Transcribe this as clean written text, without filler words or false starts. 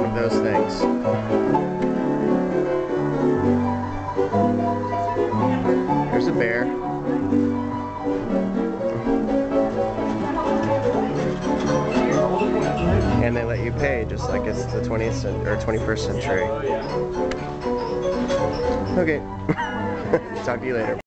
of those things. There's a bear. And they let you pay just like it's the 20th or 21st century. Okay. Talk to you later.